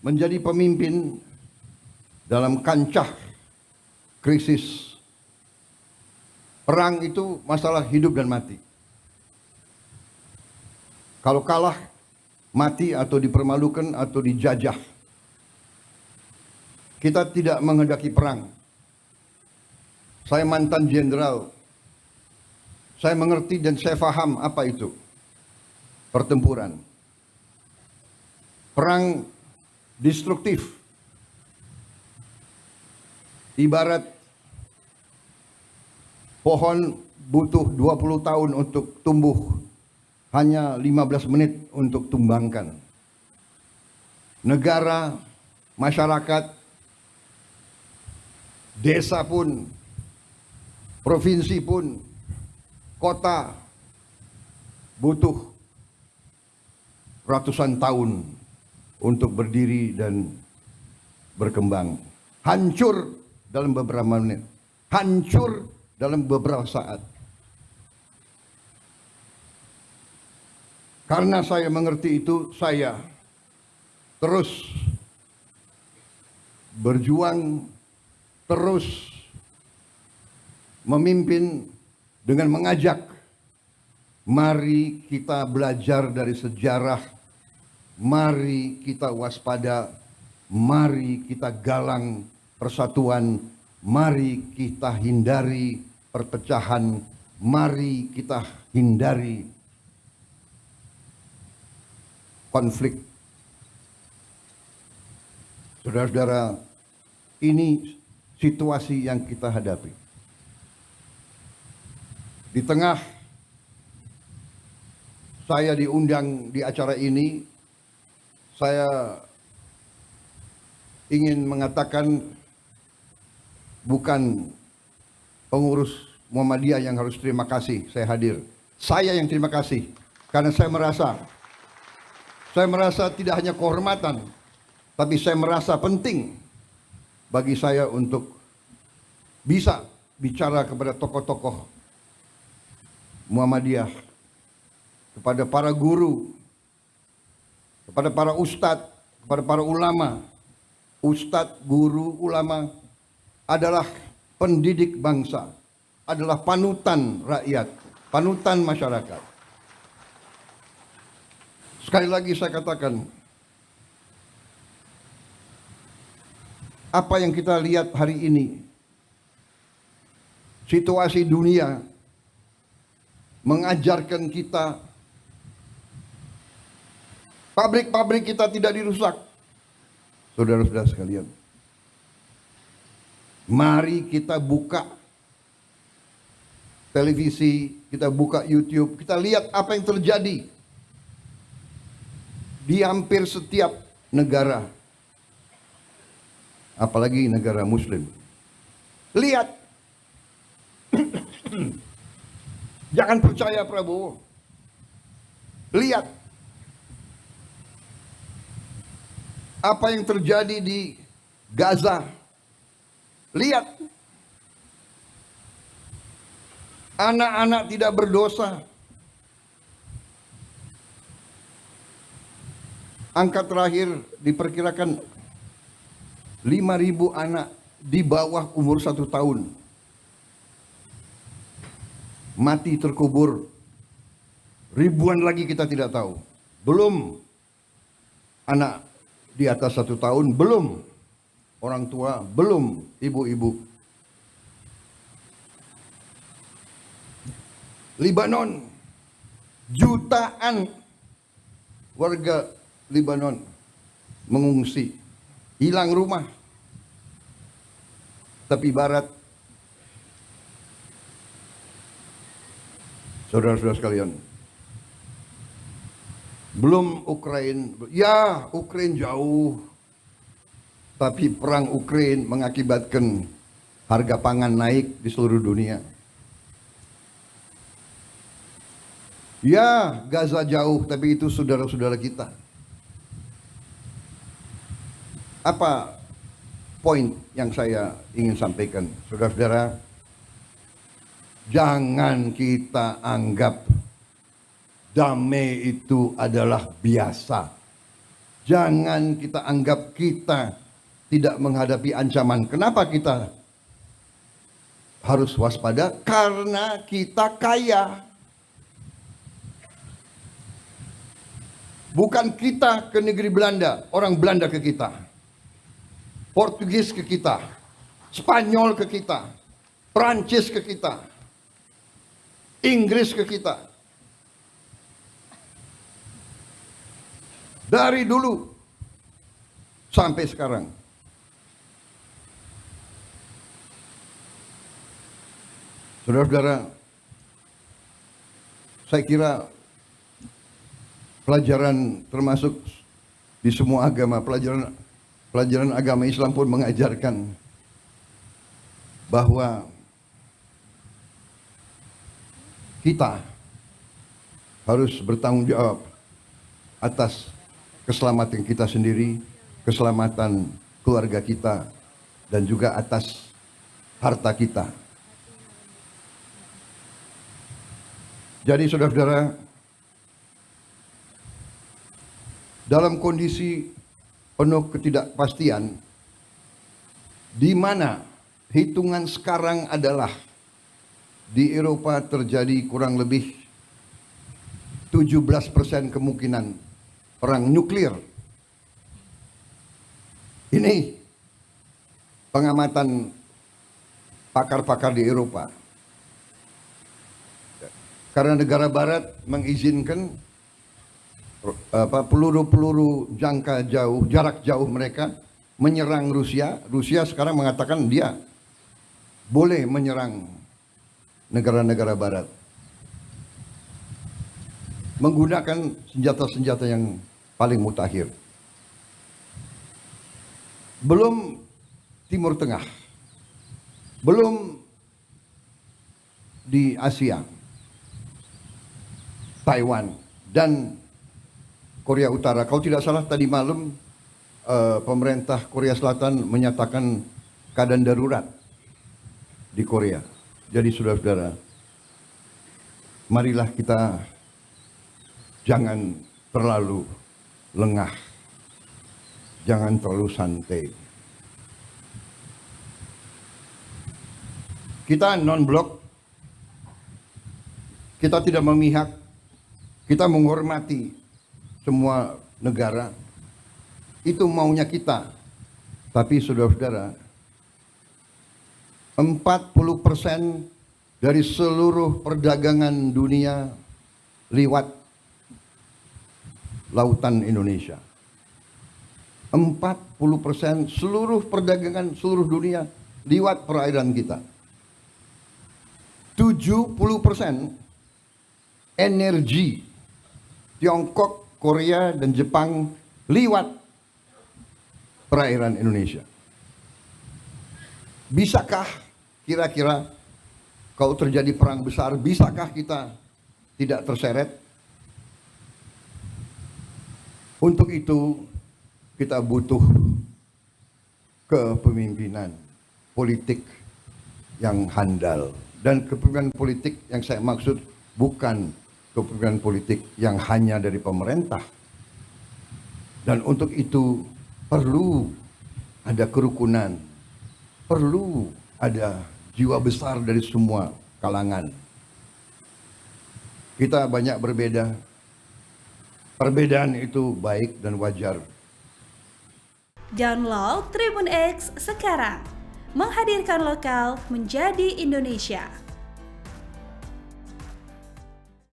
menjadi pemimpin dalam kancah krisis. Perang itu masalah hidup dan mati. Kalau kalah, mati atau dipermalukan atau dijajah. Kita tidak menghendaki perang. Saya mantan jenderal. Saya mengerti dan saya paham apa itu pertempuran. Perang destruktif. Ibarat pohon butuh 20 tahun untuk tumbuh, hanya 15 menit untuk tumbangkan. Negara, masyarakat, desa pun, provinsi pun, kota butuh ratusan tahun untuk berdiri dan berkembang. Hancur dalam beberapa menit, hancur dalam beberapa saat. Karena saya mengerti itu, saya terus berjuang, terus memimpin dengan mengajak, mari kita belajar dari sejarah, mari kita waspada, mari kita galang persatuan, mari kita hindari perpecahan, mari kita hindari konflik. Saudara-saudara, ini situasi yang kita hadapi. Di tengah saya diundang di acara ini, saya ingin mengatakan bukan pengurus Muhammadiyah yang harus terima kasih saya hadir. Saya yang terima kasih karena saya merasa tidak hanya kehormatan, tapi saya merasa penting bagi saya untuk bisa bicara kepada tokoh-tokoh Muhammadiyah, kepada para guru, kepada para ustadz, kepada para ulama. Ustadz, guru, ulama adalah pendidik bangsa, adalah panutan rakyat, panutan masyarakat. Sekali lagi saya katakan, apa yang kita lihat hari ini, situasi dunia mengajarkan kita, pabrik-pabrik kita tidak dirusak. Saudara-saudara sekalian, mari kita buka televisi, kita buka YouTube, kita lihat apa yang terjadi di hampir setiap negara, apalagi negara Muslim. Lihat, jangan percaya Prabowo. Lihat apa yang terjadi di Gaza. Lihat, anak-anak tidak berdosa. Angka terakhir diperkirakan 5.000 anak di bawah umur 1 tahun mati terkubur. Ribuan lagi kita tidak tahu. Belum anak di atas 1 tahun, belum orang tua, belum ibu-ibu. Libanon, jutaan warga Libanon mengungsi, hilang rumah. Tepi barat, saudara-saudara sekalian, belum Ukraina. Ya, Ukraina jauh, tapi perang Ukraina mengakibatkan harga pangan naik di seluruh dunia. Ya, Gaza jauh, tapi itu saudara-saudara kita. Apa poin yang saya ingin sampaikan, saudara-saudara? Jangan kita anggap damai itu adalah biasa. Jangan kita anggap kita tidak menghadapi ancaman. Kenapa kita harus waspada? Karena kita kaya. Bukan kita ke negeri Belanda, orang Belanda ke kita. Portugis ke kita, Spanyol ke kita, Prancis ke kita, Inggris ke kita. Dari dulu sampai sekarang. Saudara-saudara, saya kira pelajaran termasuk di semua agama, pelajaran agama Islam pun mengajarkan bahwa kita harus bertanggung jawab atas keselamatan kita sendiri, keselamatan keluarga kita, dan juga atas harta kita. Jadi saudara-saudara, dalam kondisi penuh ketidakpastian, di mana hitungan sekarang adalah di Eropa terjadi kurang lebih 17% kemungkinan perang nuklir. Ini pengamatan pakar-pakar di Eropa. Karena negara barat mengizinkan peluru-peluru jangka jauh, jarak jauh mereka menyerang Rusia. Rusia sekarang mengatakan dia boleh menyerang negara-negara barat menggunakan senjata-senjata yang paling mutakhir. Belum Timur Tengah, belum di Asia, Taiwan dan Korea Utara. Kalau tidak salah tadi malam pemerintah Korea Selatan menyatakan keadaan darurat di Korea. Jadi saudara-saudara, marilah kita jangan terlalu lengah, jangan terlalu santai. Kita non-blok, kita tidak memihak, kita menghormati semua negara. Itu maunya kita. Tapi saudara-saudara, 40% dari seluruh perdagangan dunia lewat lautan Indonesia. 40% seluruh perdagangan seluruh dunia lewat perairan kita. 70% energi Tiongkok, Korea, dan Jepang lewat perairan Indonesia. Bisakah kira-kira kalau terjadi perang besar, bisakah kita tidak terseret? Untuk itu kita butuh kepemimpinan politik yang handal. Dan kepemimpinan politik yang saya maksud bukan kepemimpinan politik yang hanya dari pemerintah. Dan untuk itu perlu ada kerukunan, perlu ada jiwa besar dari semua kalangan. Kita banyak berbeda. Perbedaan itu baik dan wajar. Download Tribun X sekarang, menghadirkan lokal menjadi Indonesia.